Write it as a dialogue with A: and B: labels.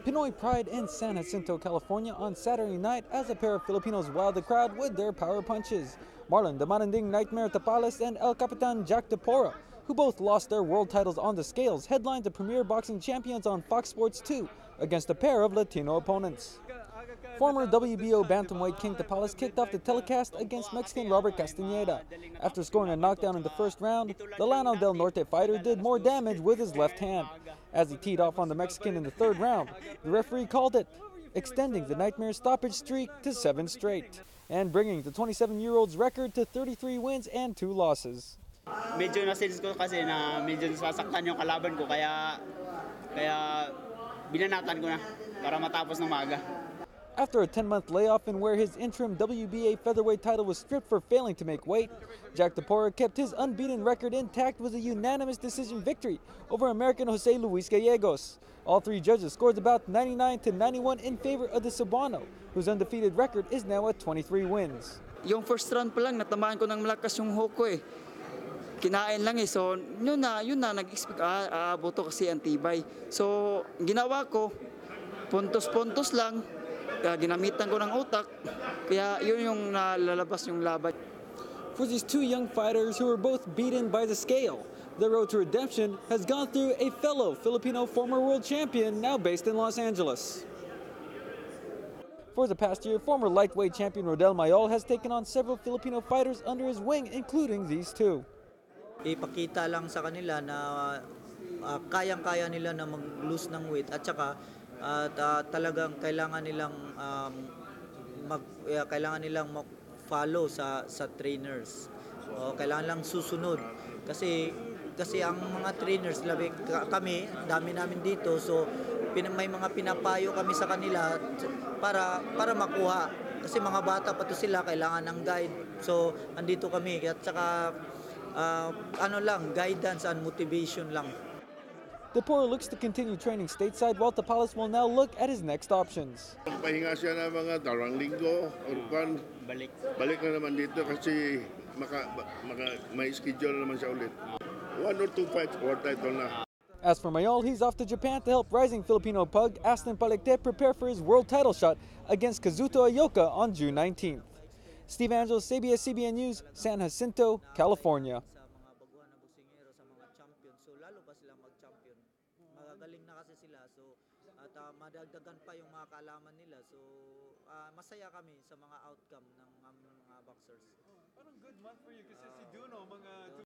A: Pinoy pride in San Jacinto, California on Saturday night as a pair of Filipinos wowed the crowd with their power punches. Marlon the Mananding Nightmare Tapales and El Capitan Jack Tepora, who both lost their world titles on the scales, headlined the premier boxing champions on Fox Sports 2 against a pair of Latino opponents. Former WBO bantamweight King Tapales kicked off the telecast against Mexican Robert Castañeda. After scoring a knockdown in the first round, the Lanao del Norte fighter did more damage with his left hand. As he teed off on the Mexican in the third round, the referee called it, extending the Nightmare stoppage streak to 7 straight, and bringing the 27-year-old's record to 33 wins and 2 losses.
B: Medyo na-sense ko kasi na medyo sasaktan yung kalaban ko kaya binanatan ko na para matapos ng maaga.
A: After a 10-month layoff in where his interim WBA featherweight title was stripped for failing to make weight, Jack Tepora kept his unbeaten record intact with a unanimous decision victory over American Jose Luis Gallegos. All 3 judges scored about 99-91 in favor of the Cebuano, whose undefeated record is now at 23 wins.
C: Yung first round pa lang, natamaan ko ng malakas yung hook ko eh. Kinain lang eh. So, yun na nag-expect, buto kasi ang tibay. So, ginawa ko, puntos-puntos lang, ginamitan ko ng utak, kaya yun yung nalalabas yung laban.
A: For these 2 young fighters who were both beaten by the scale, their road to redemption has gone through a fellow Filipino former world champion now based in Los Angeles. For the past year, former lightweight champion Rodel Mayol has taken on several Filipino fighters under his wing, including these 2.
D: Ipakita lang sa kanila na kayang-kaya nila na mag-lose ng weight at saka talagang kailangan nilang mag-follow sa trainers. Kailangan lang susunod kasi ang mga trainers, kami, dami namin dito, so may mga pinapayo kami sa kanila para makuha. Kasi mga bata pa to sila, kailangan ng guide. So andito kami at saka guidance and motivation lang.
A: Tepora looks to continue training stateside while Tapales will now look at his next options.
E: Pahinga siya na mga darang linggo or balik na naman dito kasi may schedule na naman siya ulit. 1 or 2 fights for title na.
A: As for Mayol, he's off to Japan to help rising Filipino pug Aston Palicte prepare for his world title shot against Kazuto Ayoka on June 19th. Steve Angeles, ABS-CBN News, San Jacinto, California.
D: Magagaling na kasi sila, so at madagdagan pa yung mga kaalaman nila, so masaya kami sa mga outcome ng mga boxers.
A: Parang good month for you kasi si Duno mga